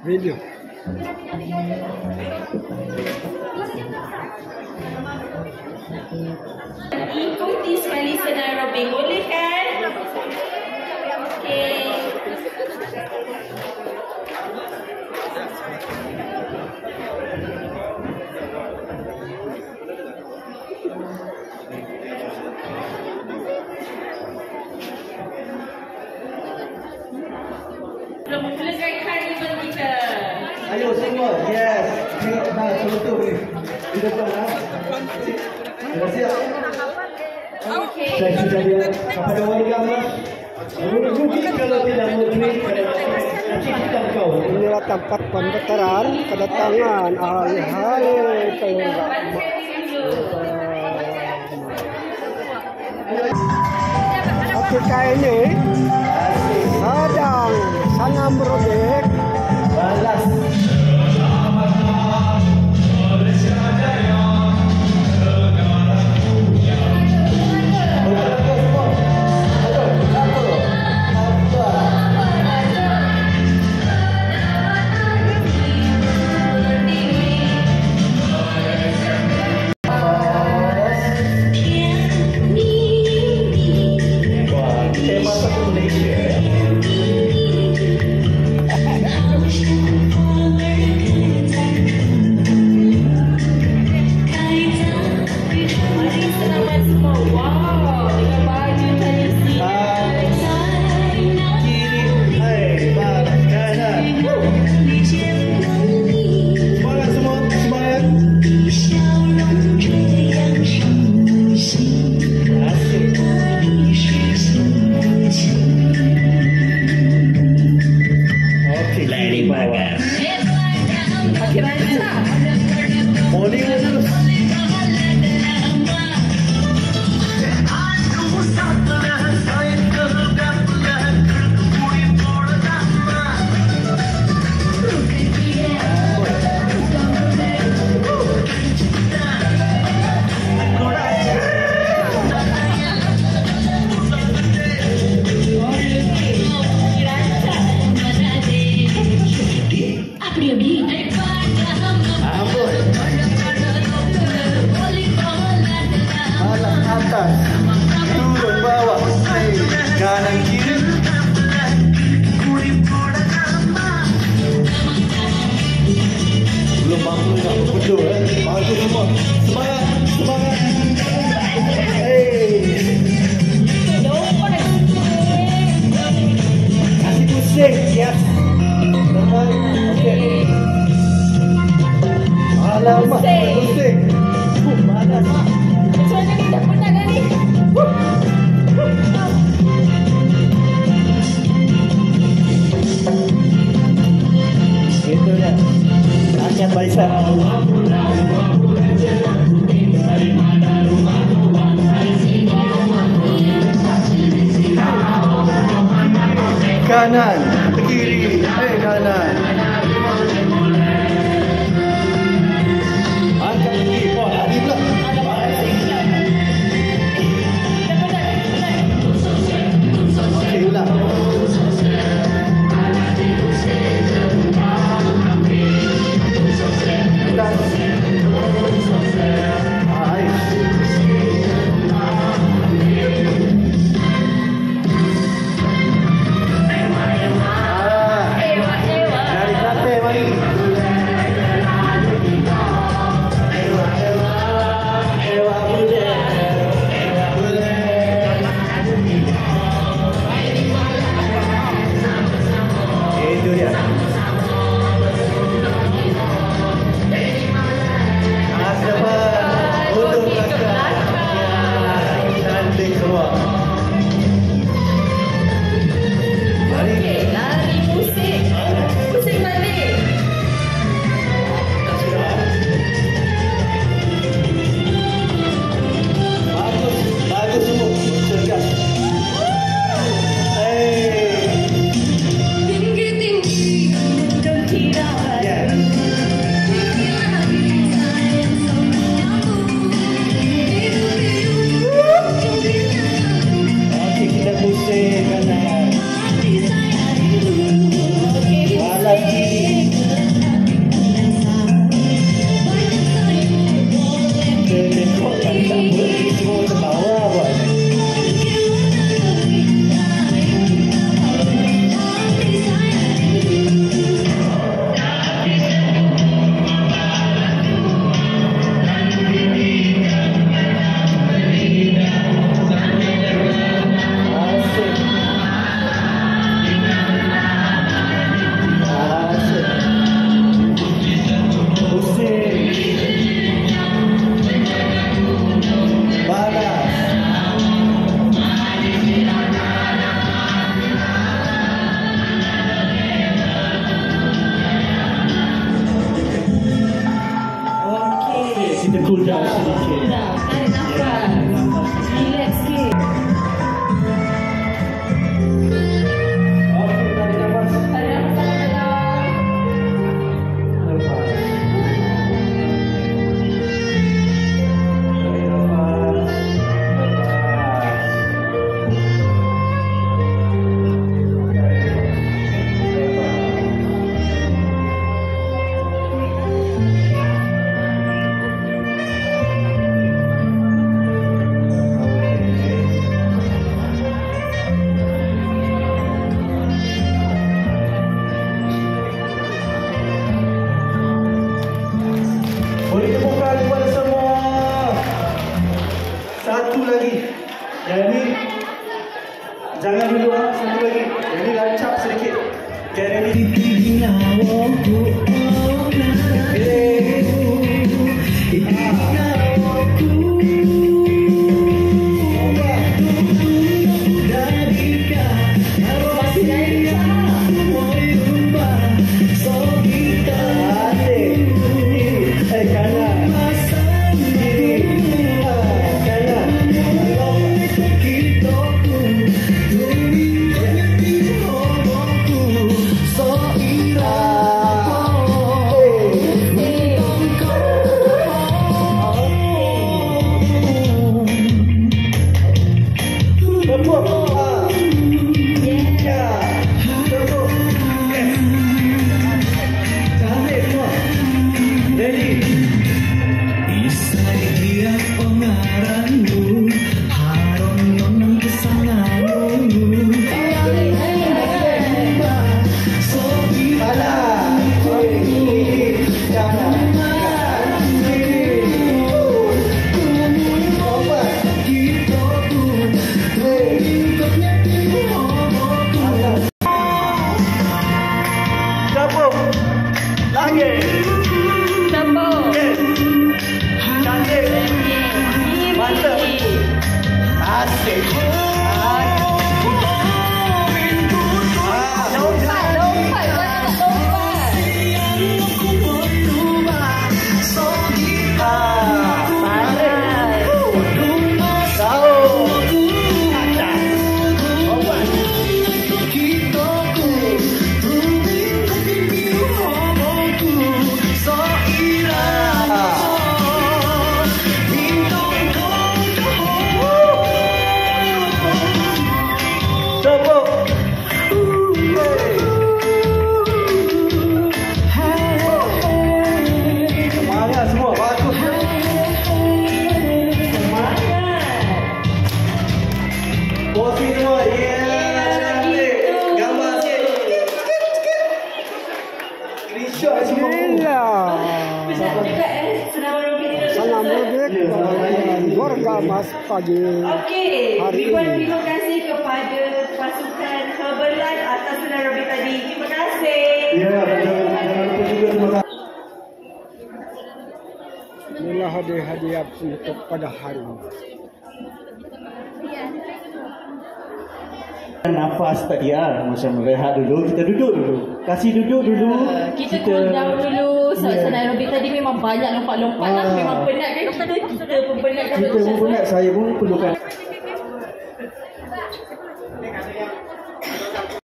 Video. Ikuti sekali senam aerobik, boleh kan? Okey. Belum mulakan carnival kita. Ayo semua. Yes. Tengok dah betul ni. Di depan ah. Dah siap. Okey. Saya sudah dia kepada warga mas. Rugi kalau tidak murni nanti kita kau. Inilah tempat pendaftaran kedatangan ahli-ahli keluarga. Ketika ini sedang sangat merodek balas. Turun bawah, kanan kiri. Belum mampu nak betul bagus semua. Semangat, semangat. Kasih pusing, yes. Okey. Alamak, pusing. Panas. Macam mana ni? Dah penat dah ni. Itu dia. Akan Baisan. Kanan, kiri, kanan. Angkat kiri, lari pula. Okey, ulang. Mas pagi hari ini. Terima kasih kepada pasukan Herbalife atas penerobi tadi. Terima kasih. Ya, terima kasih. Inilah hadiah-hadiah untuk pada hari ini. Nafas tadi macam rehat dulu, kita duduk dulu. Kasih duduk dulu. Kita cool down dulu. Senairobi tadi memang banyak lompat-lompat lah. Memang penat kan kita pun penat. Kita pun penat, saya pun perlukan.